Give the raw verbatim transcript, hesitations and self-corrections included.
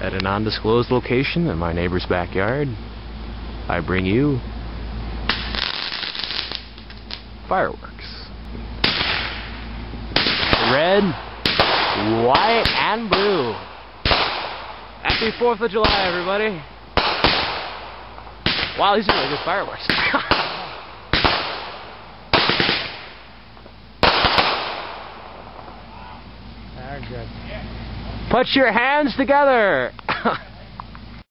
At an undisclosed location in my neighbor's backyard, I bring you fireworks. Red, white, and blue. Happy fourth of July, everybody. Wow, these are really good fireworks. They're good. Put your hands together